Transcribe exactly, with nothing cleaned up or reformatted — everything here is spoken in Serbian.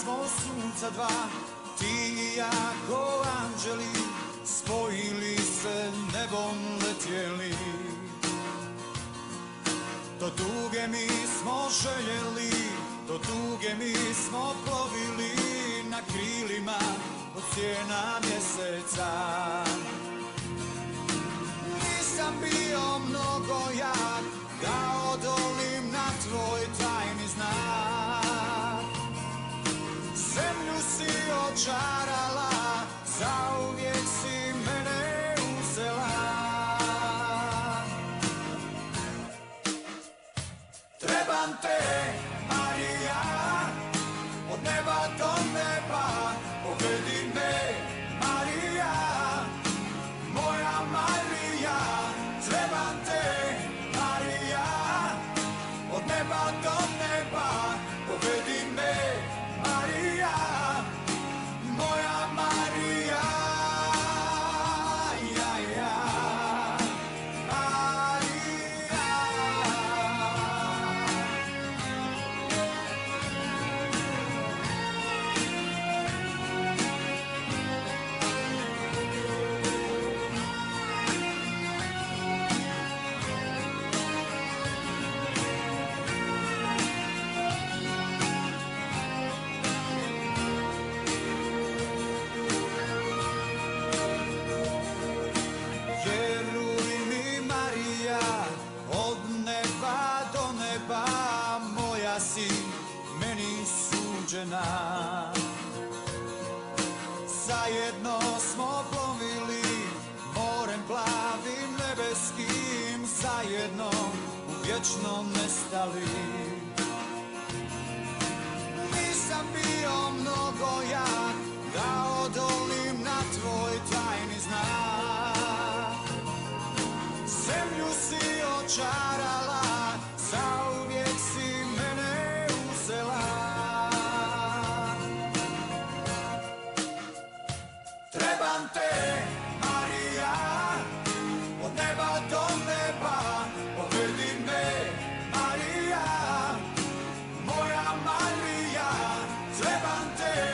smo sunca dva, ti i ja ko anđeli, spojili se nebom letjeli. Do tuge mi smo željeli, do tuge mi smo plovili na krilima od sjena mjeseca. Nisam bio mnogo jak da odolim na tvoj tajni znak. Zemlju si očarala, zauvijek si mene uzela. Trebam te, Marija, od neba do neba, povedi me, Marija, moja Marija. Trebam te, Marija, od neba do neba, povedi me, Marija, moja Marija. Ja, ja, Marija. Vjeruj mi, Marija, od neba do neba, moja si meni suđena. Zajedno smo plovili morem plavim nebeskim, zajedno u vječno nestali. Nisam bio mnogo jak da odolim na tvoj tajni znak. Zemlju si očarala, zauvijek si mene uzela. Trebam te, Marija, od neba do neba, povedi me, Marija, moja Marija. Trebam te,